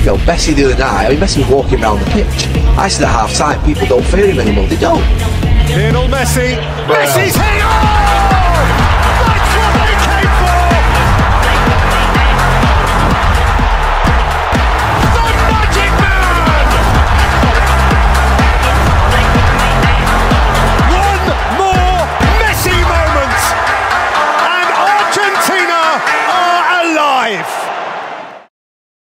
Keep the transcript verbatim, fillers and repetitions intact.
You know, Messi the other night, I mean, Messi was walking around the pitch. I said at half time, people don't fear him anymore. They don't. Lionel Messi. Messi's head!